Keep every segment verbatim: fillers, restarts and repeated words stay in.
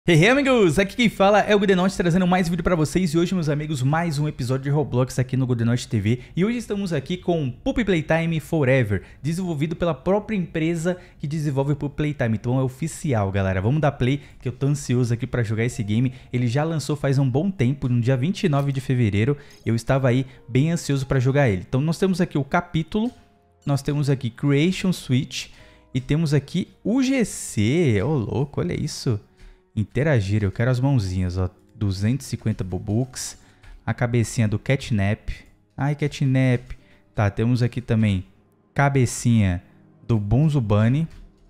Hey, hey amigos, aqui quem fala é o Goodenote trazendo mais vídeo pra vocês e hoje, meus amigos, mais um episódio de Roblox aqui no Goodenote T V e hoje estamos aqui com Puppy Playtime Forever, desenvolvido pela própria empresa que desenvolve o Puppy Playtime, então é oficial, galera. Vamos dar play que eu tô ansioso aqui pra jogar esse game. Ele já lançou faz um bom tempo, no dia vinte e nove de fevereiro, eu estava aí bem ansioso pra jogar ele. Então nós temos aqui o capítulo, nós temos aqui Creation Switch e temos aqui o G C, ô louco, olha isso. Interagir, eu quero as mãozinhas, ó, duzentos e cinquenta Bobux, a cabecinha do Catnap, ai Catnap, tá, temos aqui também cabecinha do Bonzo Bunny,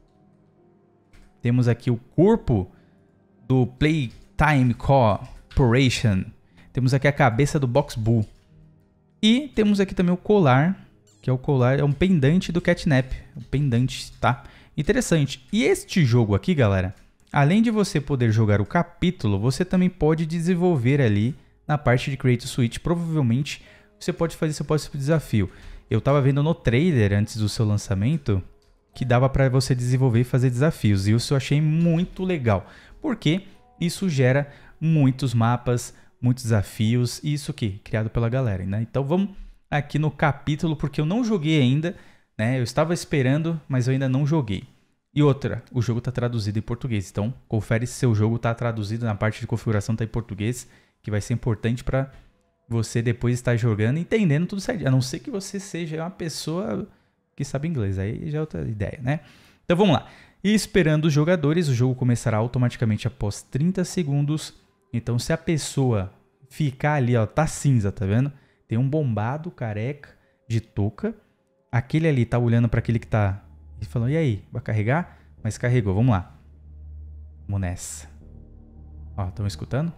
temos aqui o corpo do Playtime Corporation, temos aqui a cabeça do Box Bull, e temos aqui também o colar, que é o colar, é um pendante do Catnap, um pendante, tá, interessante. E este jogo aqui, galera, além de você poder jogar o capítulo, você também pode desenvolver ali na parte de Create Switch. Provavelmente você pode fazer seu próprio desafio. Eu estava vendo no trailer antes do seu lançamento que dava para você desenvolver e fazer desafios. E isso eu achei muito legal, porque isso gera muitos mapas, muitos desafios. E isso aqui, criado pela galera, né? Então vamos aqui no capítulo, porque eu não joguei ainda, né? Eu estava esperando, mas eu ainda não joguei. E outra, o jogo está traduzido em português, então confere se seu jogo está traduzido na parte de configuração, está em português, que vai ser importante para você depois estar jogando e entendendo tudo certo. A não ser que você seja uma pessoa que sabe inglês, aí já é outra ideia, né? Então vamos lá. E esperando os jogadores, o jogo começará automaticamente após trinta segundos. Então se a pessoa ficar ali, ó, tá cinza, tá vendo? Tem um bombado careca de touca. Aquele ali tá olhando para aquele que tá... E falou, e aí, vai carregar? Mas carregou, vamos lá. Vamos nessa. Ó, estão escutando?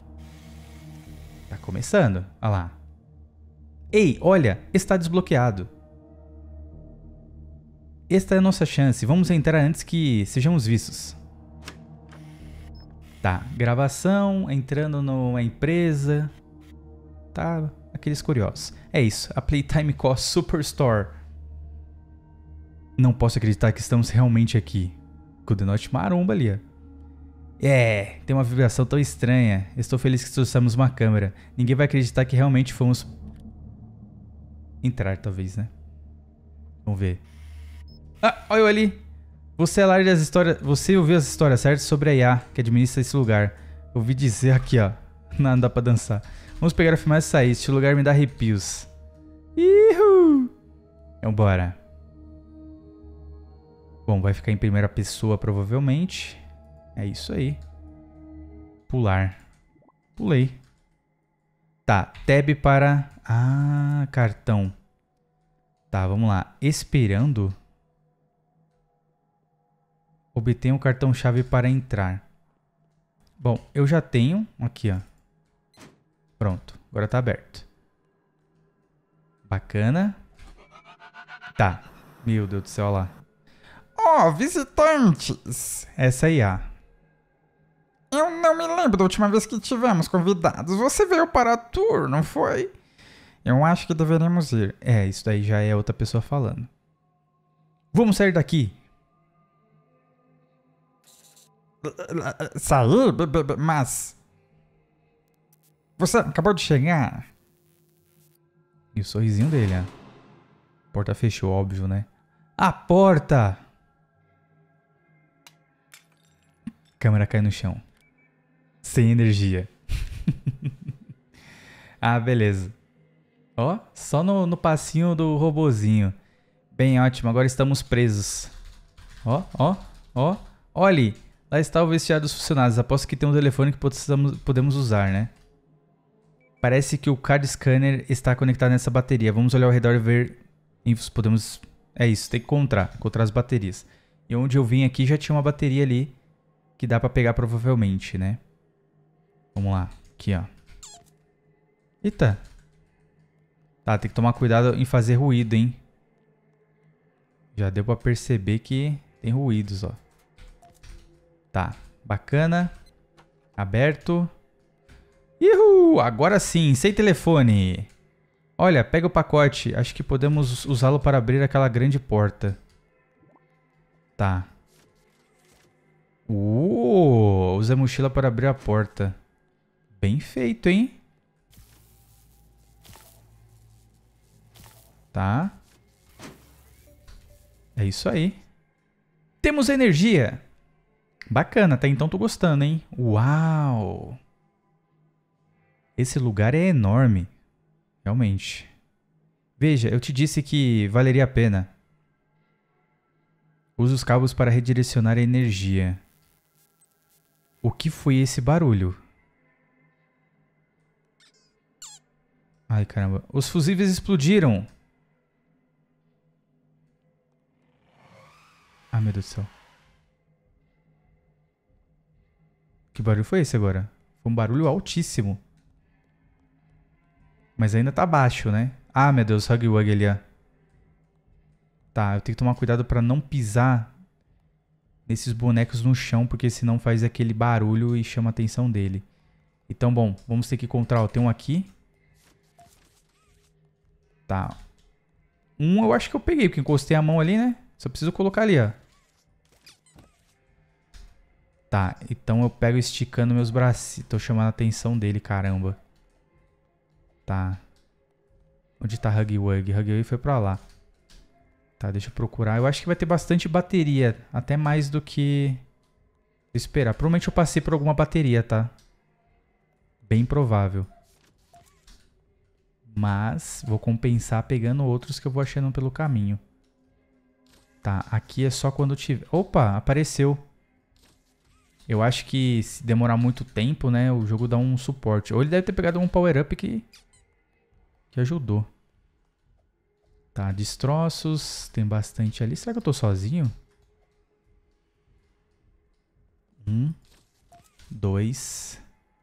Tá começando, olha lá. Ei, olha, está desbloqueado. Esta é a nossa chance, vamos entrar antes que sejamos vistos. Tá, gravação, entrando numa empresa. Tá, aqueles curiosos. É isso, a Playtime Co Superstore. Não posso acreditar que estamos realmente aqui. Goodenote maromba ali, ó. É, tem uma vibração tão estranha. Estou feliz que trouxemos uma câmera. Ninguém vai acreditar que realmente fomos... entrar, talvez, né? Vamos ver. Ah, olha eu ali. Você é lá das histórias... Você ouviu as histórias certas sobre a I A que administra esse lugar. Ouvi dizer aqui, ó. Não dá pra dançar. Vamos pegar a filmagem e sair. Este lugar me dá arrepios. Ihu! Vambora. Bom, vai ficar em primeira pessoa provavelmente. É isso aí. Pular. Pulei. Tá, tab para... Ah, cartão. Tá, vamos lá. Esperando. Obtenha um cartão-chave para entrar. Bom, eu já tenho. Aqui, ó. Pronto, agora tá aberto. Bacana. Tá. Meu Deus do céu, olha lá. Ó, oh, visitantes! Essa I A. Eu não me lembro da última vez que tivemos convidados. Você veio para a tour, não foi? Eu acho que deveríamos ir. É, isso daí já é outra pessoa falando. Vamos sair daqui. Sair? Mas... Você acabou de chegar? E o sorrisinho dele, ó. A porta fechou, óbvio, né? A porta! Câmera cai no chão. Sem energia. Ah, beleza. Ó, só no, no passinho do robozinho. Bem ótimo, agora estamos presos. Ó, ó, ó. Olhe, lá está o vestiário dos funcionários. Aposto que tem um telefone que podemos, podemos usar, né? Parece que o card scanner está conectado nessa bateria. Vamos olhar ao redor e ver... Podemos... É isso, tem que encontrar. Encontrar as baterias. E onde eu vim aqui já tinha uma bateria ali. Que dá pra pegar provavelmente, né? Vamos lá. Aqui, ó. Eita. Tá, tem que tomar cuidado em fazer ruído, hein? Já deu pra perceber que tem ruídos, ó. Tá, bacana. Aberto. Uhul! Agora sim, sem telefone. Olha, pega o pacote. Acho que podemos usá-lo para abrir aquela grande porta. Tá. Uh, usa a mochila para abrir a porta. Bem feito, hein? Tá. É isso aí. Temos energia. Bacana, até então tô gostando, hein? Uau! Esse lugar é enorme. Realmente. Veja, eu te disse que valeria a pena. Use os cabos para redirecionar a energia. O que foi esse barulho? Ai, caramba. Os fusíveis explodiram. Ai, meu Deus do céu. Que barulho foi esse agora? Foi um barulho altíssimo. Mas ainda tá baixo, né? Ah, meu Deus, Huggy Wuggy ali, ó. Tá, eu tenho que tomar cuidado pra não pisar nesses bonecos no chão, porque senão faz aquele barulho e chama a atenção dele. Então, bom, vamos ter que encontrar, ó, tem um aqui. Tá. Um eu acho que eu peguei, porque encostei a mão ali, né? Só preciso colocar ali, ó. Tá, então eu pego esticando meus braços. Tô chamando a atenção dele, caramba. Tá. Onde tá Huggy Wuggy? Huggy Wuggy foi pra lá. Tá, deixa eu procurar. Eu acho que vai ter bastante bateria. Até mais do que esperar. Provavelmente eu passei por alguma bateria, tá? Bem provável. Mas vou compensar pegando outros que eu vou achando pelo caminho. Tá, aqui é só quando tiver... Opa, apareceu. Eu acho que se demorar muito tempo, né, o jogo dá um suporte. Ou ele deve ter pegado um power-up que... que ajudou. Tá, destroços. Tem bastante ali. Será que eu tô sozinho? Um. Dois.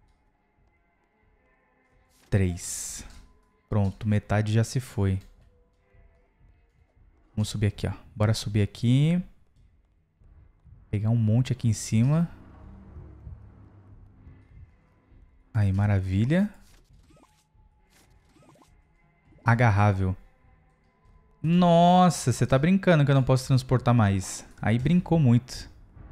Três. Pronto, metade já se foi. Vamos subir aqui, ó. Bora subir aqui. Pegar um monte aqui em cima. Aí, maravilha. Agarrável. Nossa, você tá brincando que eu não posso transportar mais. Aí brincou muito.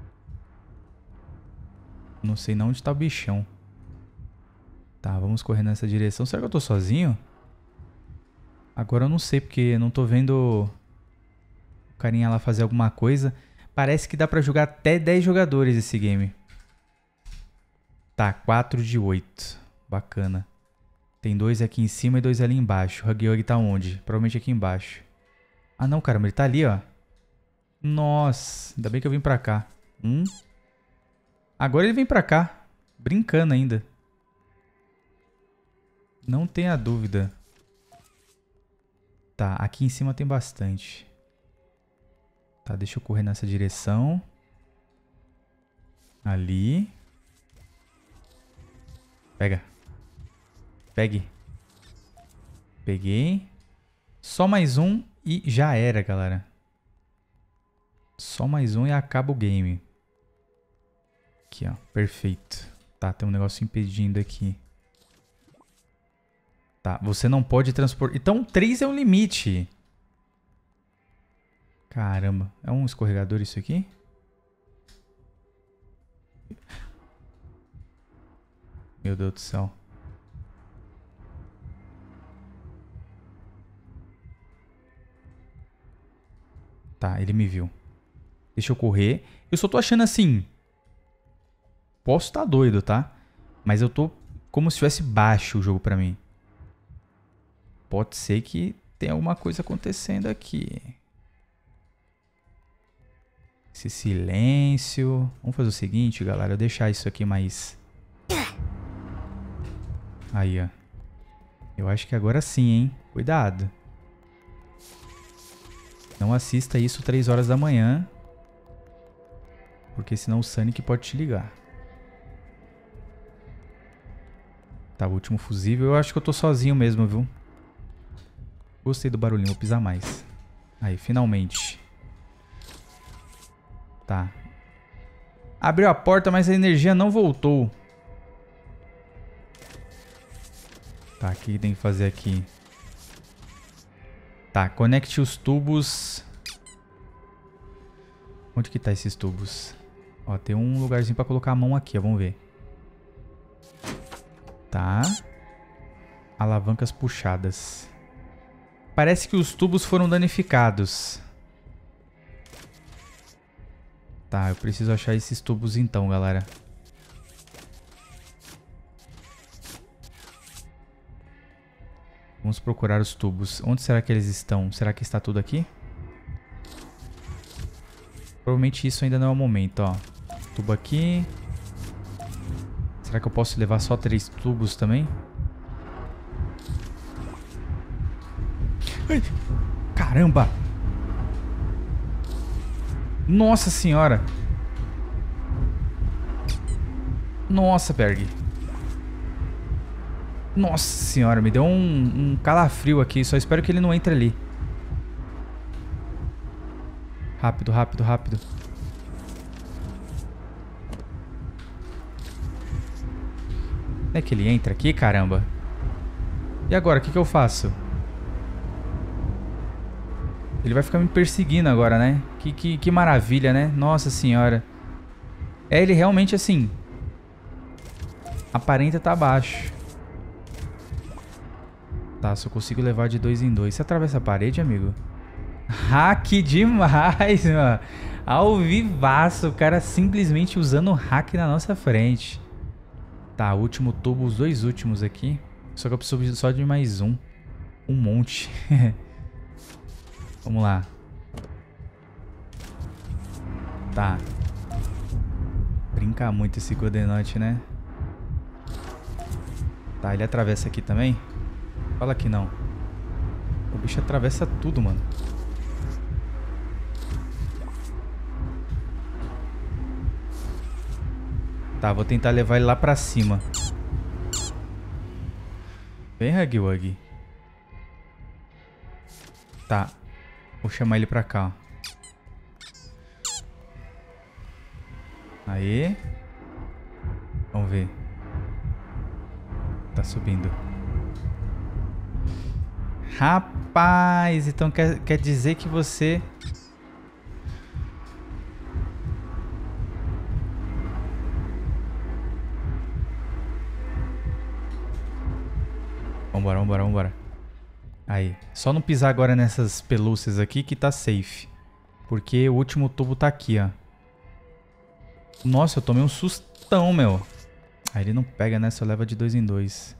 Não sei não onde tá o bichão. Tá, vamos correr nessa direção. Será que eu tô sozinho? Agora eu não sei, porque eu não tô vendo o carinha lá fazer alguma coisa. Parece que dá pra jogar até dez jogadores esse game. Tá, quatro de oito. Bacana. Tem dois aqui em cima e dois ali embaixo. O Huggy Wuggy tá onde? Provavelmente aqui embaixo. Ah, não, caramba. Ele tá ali, ó. Nossa. Ainda bem que eu vim pra cá. Um. Agora ele vem pra cá. Brincando ainda. Não tenha dúvida. Tá, aqui em cima tem bastante. Tá, deixa eu correr nessa direção. Ali. Pega. Pegue. Peguei. Só mais um e já era, galera. Só mais um e acaba o game. Aqui, ó. Perfeito. Tá, tem um negócio impedindo aqui. Tá, você não pode transportar... Então, três é o limite. Caramba. É um escorregador isso aqui? Meu Deus do céu. Tá, ele me viu. Deixa eu correr. Eu só tô achando assim... Posso estar doido, tá? Mas eu tô como se tivesse baixo o jogo pra mim. Pode ser que tenha alguma coisa acontecendo aqui. Esse silêncio. Vamos fazer o seguinte, galera. Eu deixar isso aqui mais... Aí, ó. Eu acho que agora sim, hein? Cuidado. Não assista isso três horas da manhã. Porque senão o Sonic pode te ligar. Tá, o último fusível. Eu acho que eu tô sozinho mesmo, viu? Gostei do barulhinho, vou pisar mais. Aí, finalmente. Tá. Abriu a porta, mas a energia não voltou. Tá, o que tem que fazer aqui? Tá, conecte os tubos. Onde que tá esses tubos? Ó, tem um lugarzinho pra colocar a mão aqui, ó. Vamos ver. Tá. Alavancas puxadas. Parece que os tubos foram danificados. Tá, eu preciso achar esses tubos então, galera. Vamos procurar os tubos. Onde será que eles estão? Será que está tudo aqui? Provavelmente isso ainda não é o momento, ó. Tubo aqui. Será que eu posso levar só três tubos também? Ai, caramba! Nossa senhora! Nossa, Berg. Nossa senhora, me deu um, um calafrio aqui. Só espero que ele não entre ali. Rápido, rápido, rápido. Como é que ele entra aqui, caramba? E agora, o que que eu faço? Ele vai ficar me perseguindo agora, né? Que, que, que maravilha, né? Nossa senhora. É, ele realmente assim... aparenta tá baixo. Tá, só consigo levar de dois em dois. Você atravessa a parede, amigo? Hack demais, mano. Ao vivaço. O cara simplesmente usando o hack na nossa frente. Tá, último tubo. Os dois últimos aqui. Só que eu preciso só de mais um. Um monte. Vamos lá. Tá. Brinca muito esse Godenote, né? Tá, ele atravessa aqui também? Fala que não. O bicho atravessa tudo, mano. Tá, vou tentar levar ele lá pra cima. Vem, Huggy Wuggy. Tá. Vou chamar ele pra cá, ó. Aí. Vamos ver. Tá subindo. Rapaz, então quer, quer dizer que você... Vambora, vambora, vambora. Aí, só não pisar agora nessas pelúcias aqui que tá safe. Porque o último tubo tá aqui, ó. Nossa, eu tomei um sustão, meu. Aí ele não pega, né? Só leva de dois em dois.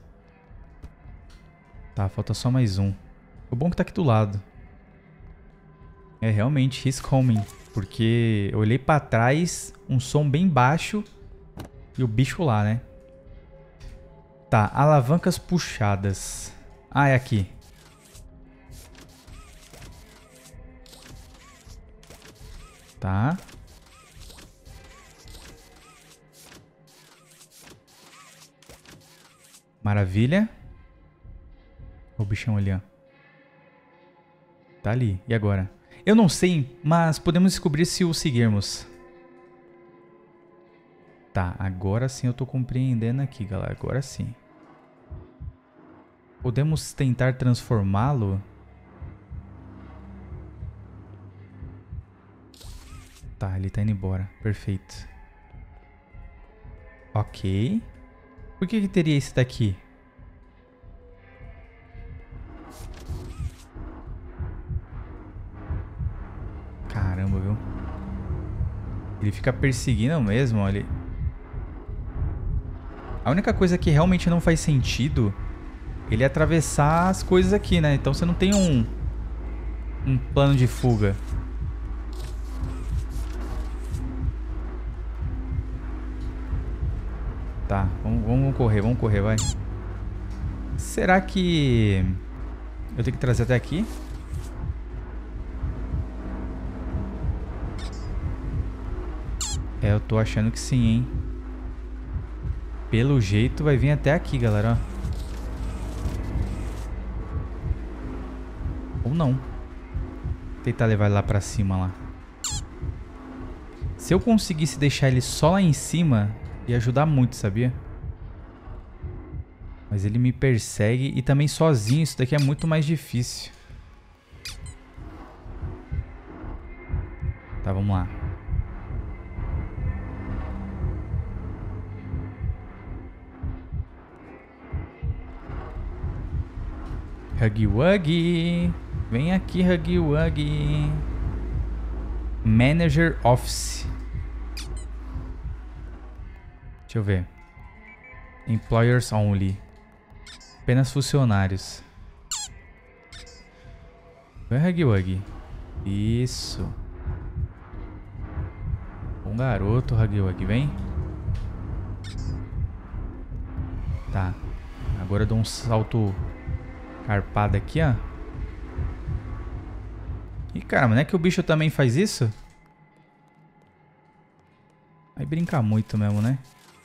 Tá, falta só mais um. O bom é que tá aqui do lado. É, realmente, he's coming. Porque eu olhei pra trás, um som bem baixo e o bicho lá, né? Tá, alavancas puxadas. Ah, é aqui. Tá. Maravilha. O bichão ali, ó. Tá ali. E agora? Eu não sei, mas podemos descobrir se o seguirmos. Tá, agora sim eu tô compreendendo aqui, galera. Agora sim. Podemos tentar transformá-lo? Tá, ele tá indo embora. Perfeito. Ok. Por que que teria esse daqui? Caramba, viu? Ele fica perseguindo mesmo, olha. A única coisa que realmente não faz sentido... ele é atravessar as coisas aqui, né? Então você não tem um... um plano de fuga. Tá, vamos, vamos correr, vamos correr, vai. Será que... eu tenho que trazer até aqui? É, eu tô achando que sim, hein? Pelo jeito vai vir até aqui, galera, ó. Ou não. Vou tentar levar ele lá pra cima, lá. Se eu conseguisse deixar ele só lá em cima... ia ajudar muito, sabia? Mas ele me persegue e também sozinho isso daqui é muito mais difícil. Tá, vamos lá. Huggy Wuggy. Vem aqui, Huggy Wuggy. Manager Office. Deixa eu ver. Employers Only. Apenas funcionários. Vem, Huggy Wuggy. Isso. Bom garoto, Huggy Wuggy. Vem. Tá. Agora eu dou um salto carpado aqui, ó. Ih, caramba, não é que o bicho também faz isso? Aí brinca muito mesmo, né?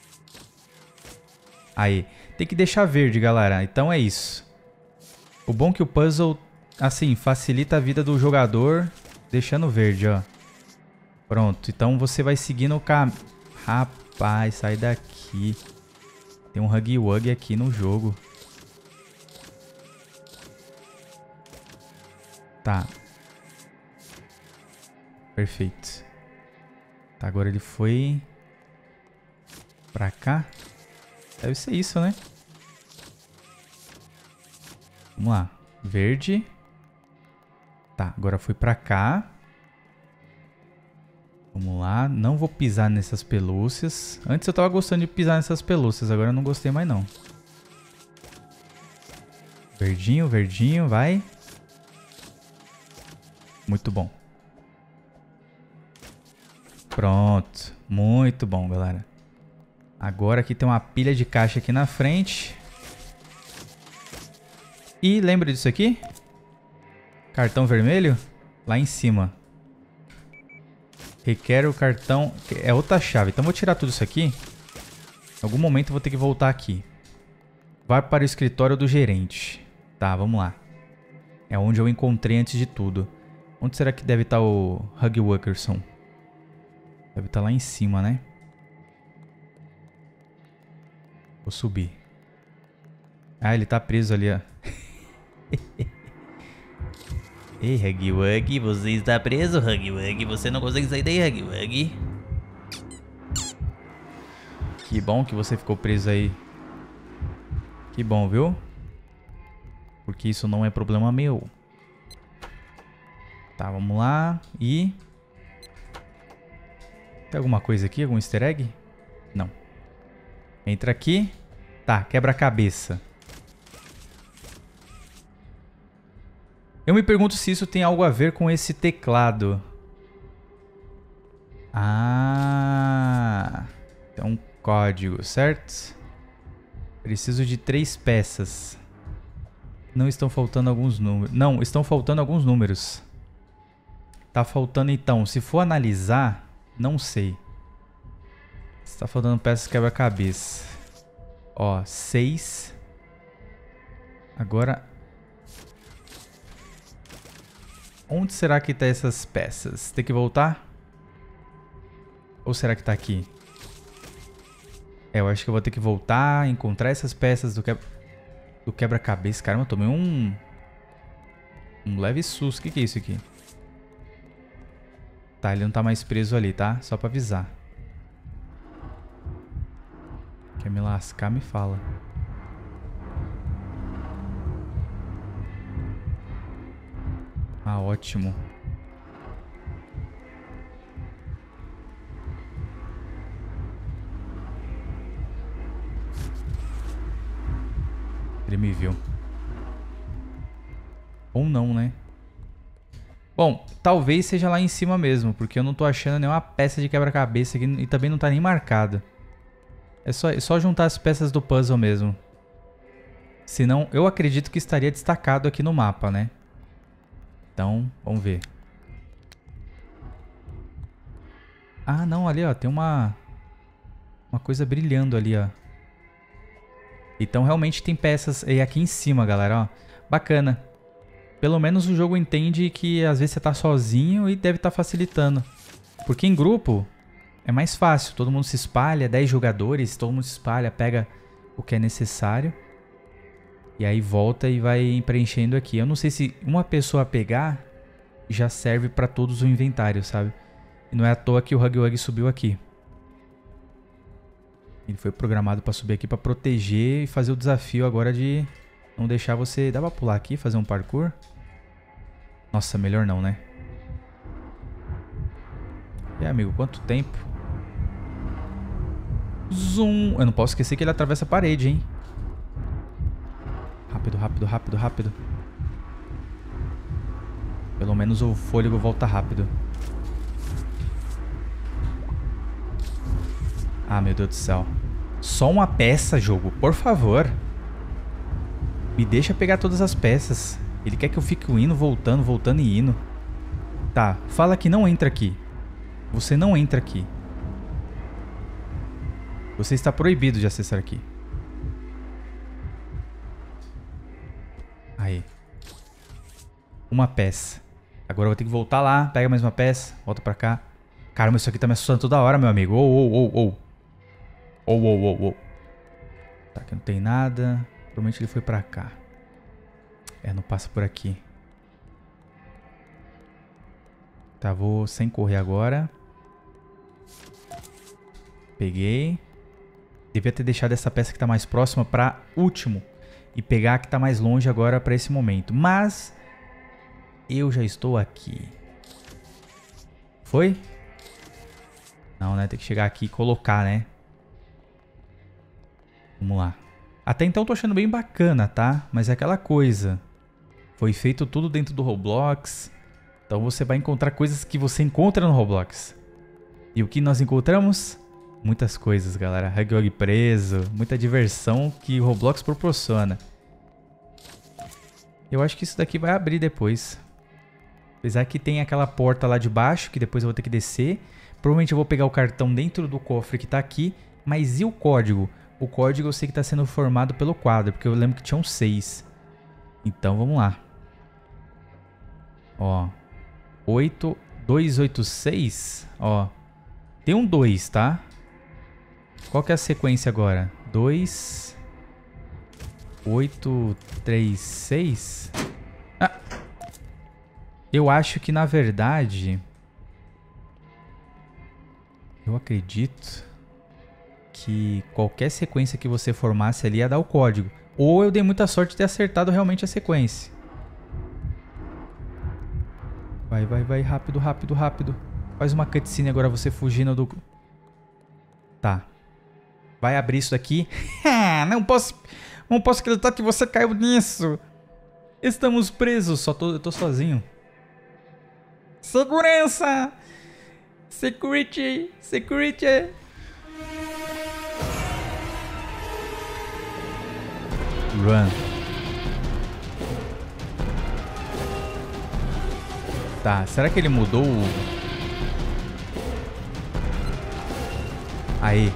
Aí. Tem que deixar verde, galera. Então é isso. O bom é que o puzzle, assim, facilita a vida do jogador deixando verde, ó. Pronto. Então você vai seguindo o caminho. Rapaz, sai daqui. Tem um Huggy Wuggy aqui no jogo. Tá. Perfeito. Tá, agora ele foi pra cá. Deve ser isso, né? Vamos lá. Verde. Tá, agora foi pra cá. Vamos lá. Não vou pisar nessas pelúcias. Antes eu tava gostando de pisar nessas pelúcias. Agora eu não gostei mais não. Verdinho, verdinho, vai. Muito bom. Pronto. Muito bom, galera. Agora aqui tem uma pilha de caixa aqui na frente. E lembra disso aqui? Cartão vermelho? Lá em cima. Requer o cartão... É outra chave. Então vou tirar tudo isso aqui. Em algum momento eu vou ter que voltar aqui. Vai para o escritório do gerente. Tá, vamos lá. É onde eu encontrei antes de tudo. Onde será que deve estar o Huggy Wuggerson? Deve estar lá em cima, né? Vou subir. Ah, ele tá preso ali, ó. Ei, Huggy Wuggy, você está preso, Huggy Wuggy. Você não consegue sair daí, Huggy Wuggy. Que bom que você ficou preso aí. Que bom, viu? Porque isso não é problema meu. Tá, vamos lá. E... tem alguma coisa aqui? Algum easter egg? Não. Entra aqui. Tá, quebra-cabeça. Eu me pergunto se isso tem algo a ver com esse teclado. Ah... é um código, certo? Preciso de três peças. Não estão faltando alguns números. Não, estão faltando alguns números. Tá faltando então. Se for analisar, não sei. Está faltando peças quebra-cabeça. Ó, seis. Agora... onde será que tá essas peças? Tem que voltar? Ou será que tá aqui? É, eu acho que eu vou ter que voltar, encontrar essas peças do quebra... do quebra-cabeça. Caramba, eu tomei um... um leve susto. O que que é isso aqui? Tá, ele não tá mais preso ali, tá? Só pra avisar. Quer me lascar, me fala. Ah, ótimo. Ele me viu. Ou não, né? Bom, talvez seja lá em cima mesmo, porque eu não tô achando nenhuma peça de quebra-cabeça aqui e também não tá nem marcado. É só, é só juntar as peças do puzzle mesmo. Senão, eu acredito que estaria destacado aqui no mapa, né? Então, vamos ver. Ah, não, ali, ó, tem uma... uma coisa brilhando ali, ó. Então, realmente tem peças aí aqui em cima, galera, ó. Bacana. Pelo menos o jogo entende que às vezes você tá sozinho e deve estar facilitando. Porque em grupo é mais fácil. Todo mundo se espalha, dez jogadores, todo mundo se espalha, pega o que é necessário. E aí volta e vai preenchendo aqui. Eu não sei se uma pessoa pegar já serve pra todos o inventário, sabe? E não é à toa que o Huggy Wuggy subiu aqui. Ele foi programado pra subir aqui pra proteger e fazer o desafio agora de não deixar você... Dá pra pular aqui, fazer um parkour? Nossa, melhor não, né? E aí, amigo, quanto tempo? Zoom. Eu não posso esquecer que ele atravessa a parede, hein? Rápido, rápido, rápido, rápido. Pelo menos o fôlego volta rápido. Ah, meu Deus do céu. Só uma peça, jogo. Por favor. Me deixa pegar todas as peças. Ele quer que eu fique indo, voltando, voltando e indo. Tá, fala que não entra aqui. Você não entra aqui. Você está proibido de acessar aqui. Aí. Uma peça. Agora eu vou ter que voltar lá. Pega mais uma peça. Volta pra cá. Caramba, isso aqui tá me assustando toda hora, meu amigo. Ou, ou, ou, ou. Ou, ou, ou, ou. Tá, aqui não tem nada. Provavelmente ele foi pra cá. É, não passa por aqui. Tá, vou sem correr agora. Peguei. Devia ter deixado essa peça que tá mais próxima pra último. E pegar a que tá mais longe agora pra esse momento. Mas... eu já estou aqui. Foi? Não, né? Tem que chegar aqui e colocar, né? Vamos lá. Até então eu tô achando bem bacana, tá? Mas é aquela coisa. Foi feito tudo dentro do Roblox. Então você vai encontrar coisas que você encontra no Roblox. E o que nós encontramos? Muitas coisas, galera. Hug Hug preso. Muita diversão que o Roblox proporciona. Eu acho que isso daqui vai abrir depois. Apesar que tem aquela porta lá de baixo, que depois eu vou ter que descer. Provavelmente eu vou pegar o cartão dentro do cofre que tá aqui. Mas e o código? O código eu sei que tá sendo formado pelo quadro, porque eu lembro que tinham seis. Então vamos lá. Ó. oito, dois oito seis. Ó. Tem um dois, tá? Qual que é a sequência agora? dois, oito, três, seis. Ah! Eu acho que, na verdade... eu acredito que qualquer sequência que você formasse ali ia dar o código. Ou eu dei muita sorte de ter acertado realmente a sequência. Vai, vai, vai. Rápido, rápido, rápido. Faz uma cutscene agora você fugindo do... Tá. Vai abrir isso daqui. não posso... não posso acreditar que você caiu nisso. Estamos presos. Só tô, eu tô sozinho. Segurança! Security! Security! Run. Tá, será que ele mudou o... Aí.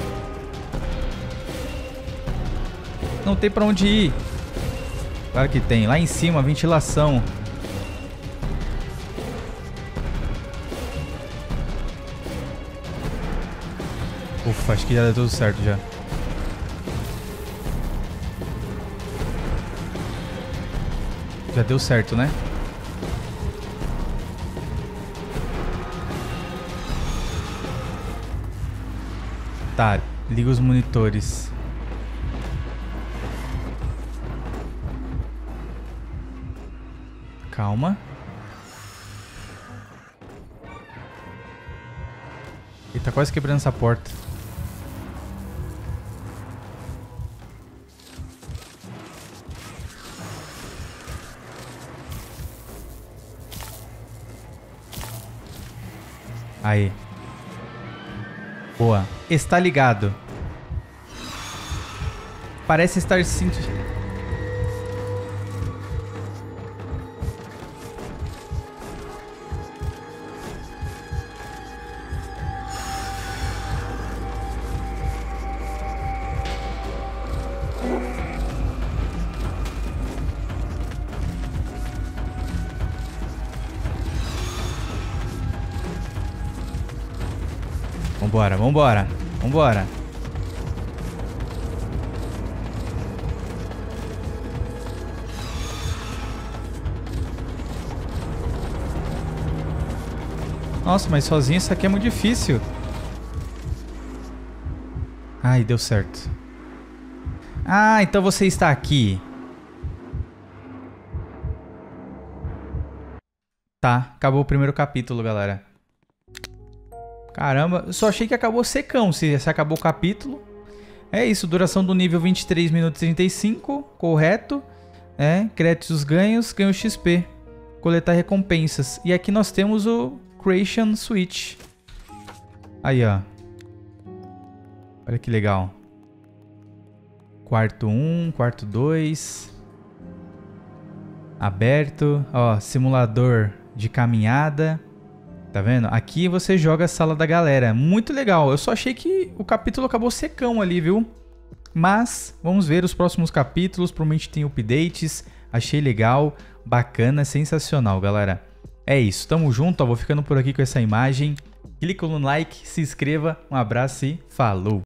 Não tem pra onde ir. Claro que tem. Lá em cima, ventilação. Ufa, acho que já deu tudo certo já. Já deu certo, né? Tá, liga os monitores. Calma. Ele tá quase quebrando essa porta. Aí. Boa. Está ligado. Parece estar sentindo... Vambora, vambora, vambora. Nossa, mas sozinho isso aqui é muito difícil. Ai, deu certo. Ah, então você está aqui. Tá, acabou o primeiro capítulo, galera. Caramba, eu só achei que acabou secão, se, se acabou o capítulo. É isso, duração do nível vinte e três minutos e trinta e cinco, correto. É, créditos ganhos, ganho X P. Coletar recompensas. E aqui nós temos o Creation Switch. Aí, ó. Olha que legal. Quarto um, quarto dois. Aberto. Ó, simulador de caminhada. Tá vendo? Aqui você joga a sala da galera. Muito legal. Eu só achei que o capítulo acabou secão ali, viu? Mas vamos ver os próximos capítulos. Provavelmente tem updates. Achei legal, bacana, sensacional, galera. É isso. Tamo junto. Ó, vou ficando por aqui com essa imagem. Clica no like, se inscreva. Um abraço e falou!